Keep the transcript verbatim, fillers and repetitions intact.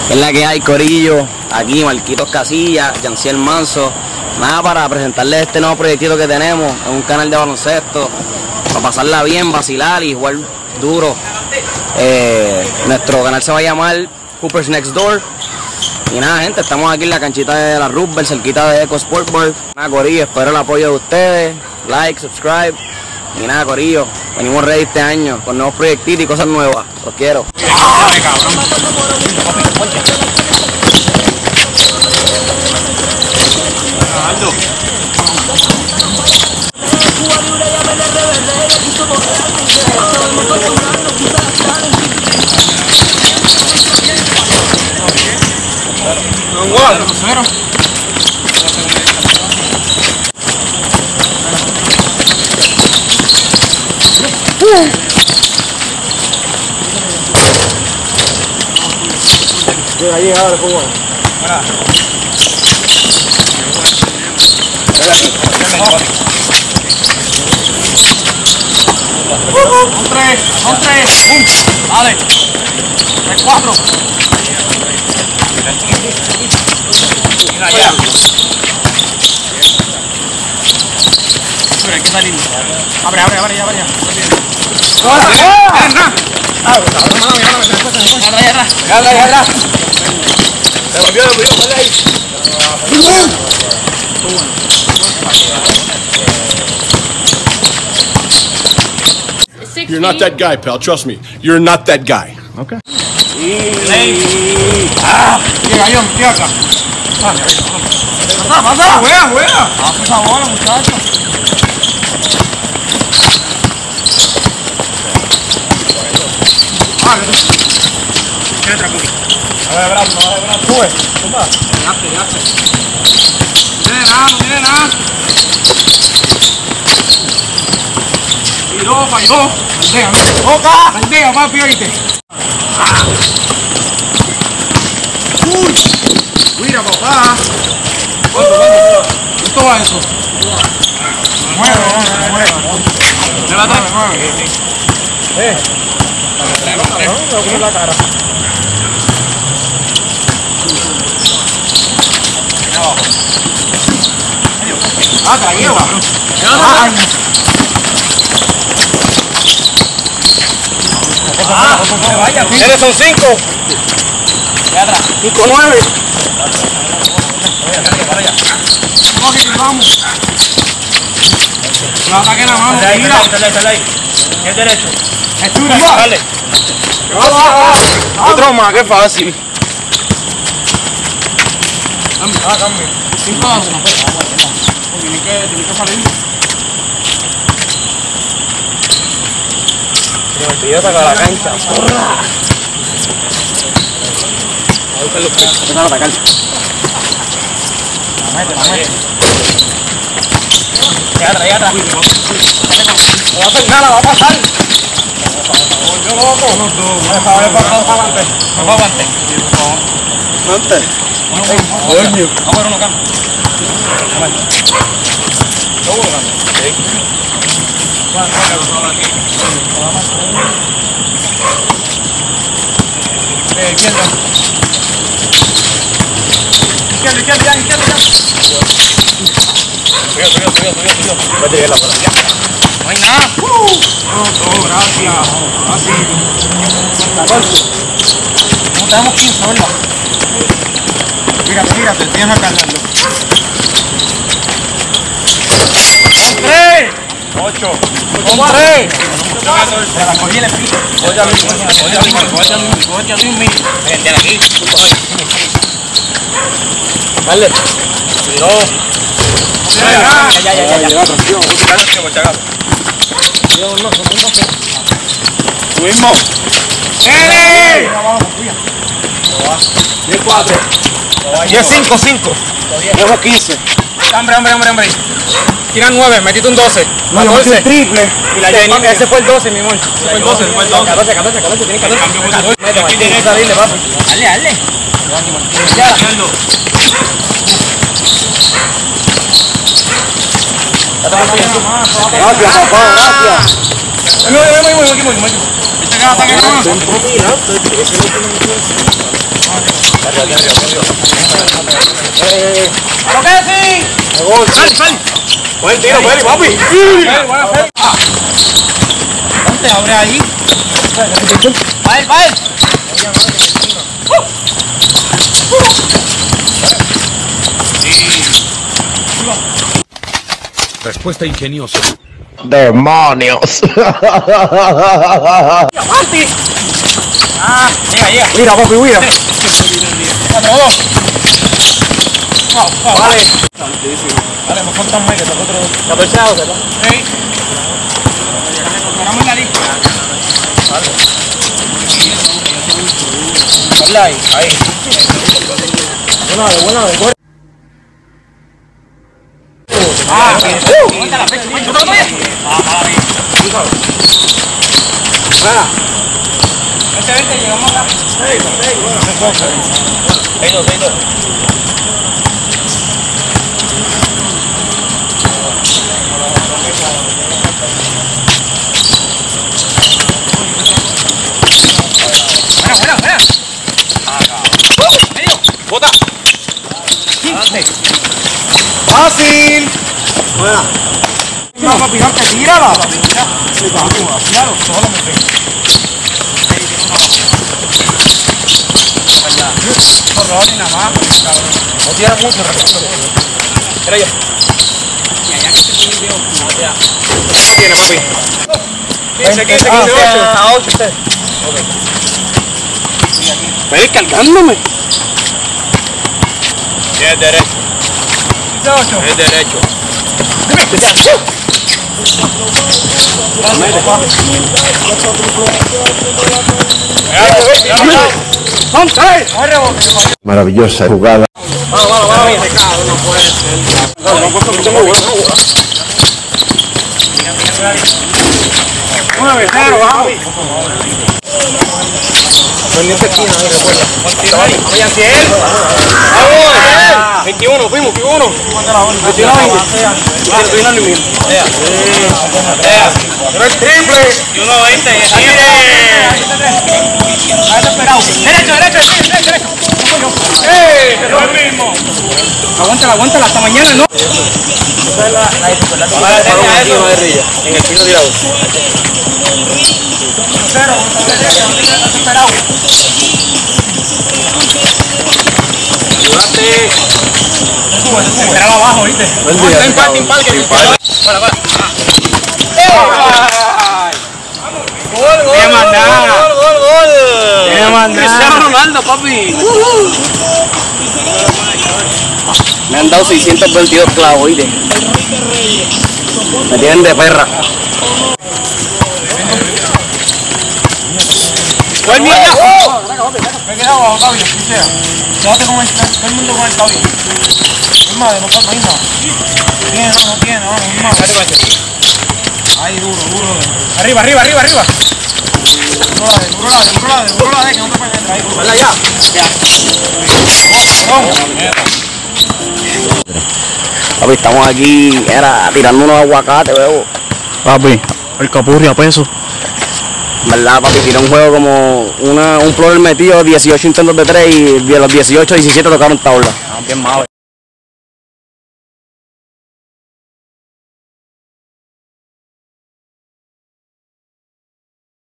Es la que hay, corillo. Aquí Marquitos Casillas, Yanciel Manso. Nada, para presentarles este nuevo proyectito que tenemos. Es un canal de baloncesto. Para pasarla bien, vacilar y jugar duro. Eh, nuestro canal se va a llamar Hoopers Next Door. Y nada, gente, estamos aquí en la canchita de la Roosevelt, cerquita de Eco Sportboard. Nada, corillo, espero el apoyo de ustedes. Like, subscribe. Y nada, corillo, venimos ready este año con nuevos proyectitos y cosas nuevas. Los quiero. Aldo. Llega ahí ahora el fútbol. Son tres, son tres. ¡Pum! Dale. Tres, cuatro. Mira allá. Pero hay que salir. Abre, abre, abre, ya, abre, ya. Atrás, atrás. Se volvió, se volvió, sale ahí. You're not that guy, pal. Trust me. You're not that guy. Okay. Ah, llega yo, llega acá. Pasa, pasa, juega, juega. Haz esa bola, muchacho. Ah, ¿qué otra cosa? A ver, brazo, a ver, brazo. Sube, sube. Llegaste, llegaste. No tiene nada, no tiene nada. Tiró, falló. Aldea, ¿no? ¡Toca! Aldea, papi, oíste. Ah. ¡Uy! Mira, papá. ¿Cuánto, cuánto? ¿Cuánto va eso? Nueve, nueve. ¿Nueve atrás? Nueve, sí. Eh. No, no, no, la cara. Ah, te la lleva. Ah, Ah, vaya, eres son cinco. Cinco nueve. Vamos que vamos. No ataque la mano. Mira. El derecho. Estura. Dale. Otro más, qué fácil. Cambio, ah, cambio. Cinco a uno. Tienes que, tienes que salir. Me pidió sacar la cancha. A buscar los pies. Sacar la cancha. La mete, la mete. Ya atrás, ya atrás. No va a hacer nada, va a pasar. Volvió loco. No, no. Vamos para adelante. Vamos para adelante. ¿Antes? Coño. Vamos a ver uno cambio. ¿Cómo lo cambio? Sí. Eh, izquierda. Izquierda, izquierda, ya, izquierda, ya. Subió, subió, subió, subió, subió. Vete a la bola. No hay nada. Uh. No, todo, gracias. Así. catorce. No tenemos quince, ¿verdad? Mírate, mírate, tienes a cargarlo. ¡Son tres! Ocho. ¡Son tres! Se la cogí el espíritu. Oye a Luis, oye a Luis, oye a Luis, oye a Luis, mira. Vente aquí. Dale. Tiró. Ya, ya, ya, ya, ya. Llega presión. Tú mismo. ¡Ere! diez cuatro. diez cinco, cinco. Llevo quince. Hombre, hombre, hombre, hombre. Tiran nueve, metiste un doce. No, yo metí un triple. Y la llevé, ese fue el doce, mi amor. Ese fue el doce, fue el doce. catorce, catorce, catorce, tienes catorce. Mete, Martín, tienes que salirle, papi. Dale, dale. Ya. Gracias, papá, gracias. Muy, muy, muy, muy, muy, muy, muy. ¿Viste que ataque la mano? ¡Lo que sí! ¡Sal, sal! ¡Coge el tiro, Feli, papi! ¿Dónde abre ahí? ¡Va él, va él! Respuesta ingeniosa. ¡Demonios! ¡Avanti! Ah, llega, llega. Mira, papi, mira. Cuatro, dos. Oh, oh, vale. Vale, nos faltan más que nosotros. catorce a doce, ¿no? Sí. Esperamos la lista. Vale. Ahí, ahí. Buena vez, buena vez. Ah, cuenta la fecha. ¿Tú te lo tuyas? Ah, para mí. Venga. Este vente, llegamos acá. seis, seis, bueno. seis, dos, seis, dos. Buena, buena, buena. Medio. Bota. quince. Fácil. Buena. No, papi, no te tírala. Mira. Sí, papi, míralo. Solo me pego. No roba ni nada más, cabrón. No tira mucho, recuerdo. Mira ya. Y allá que se tiene el video, no te da. Tiene, papi. quince, quince, quince, ocho. A ocho, usted. Ven cargándome. Es derecho. quince, ocho. Es derecho. Maravillosa jugada. Vamos, vamos, vamos. No puede ser. No, no, Una vez, cero, vamos. Pendiente esquina, ahí, recuerda. Continúa ahí. Oye, Ciel. Vamos, veintiuno, fuimos, veintiuno. veintiuno, veinte. Pero el triple. Y uno veinte. Derecho, derecho, derecho, derecho. ¡Eh! ¡Que es el mismo! Aguántala, aguántala hasta mañana, ¿no? Esa es la dificultad de Rilla. En el pino tirado. Cero, esperado. Ayúdate. Esperaba abajo, ¿viste? Ven, parte, imparte. Para, para. Gol, gol. Qué mandada. Gol, gol, gol. Qué mandada. Cristiano Ronaldo, papi. Me han dado seiscientos veintidós clavos, ¿oíste? Me tienen de perra. ¡Buen mierda! Me he quedado abajo, Cabio, si sea. Quédate con el, todo el mundo con el Cabio. Es más, de no falta misma. Tiene, no, no tiene, vamos, es más. Ahí, duro, duro. Arriba, arriba, arriba, arriba. Duro la de, duro la de, duro la de, duro la de, que no te penetra ahí. Vale, ya. Papi, estamos aquí, era tirando unos aguacates, veo. Papi, el capurri a peso. ¿Verdad, papi? Tiré un juego como una, un floor metido, dieciocho intentos de tres y de los dieciocho, diecisiete tocaron tabla. Bien malo.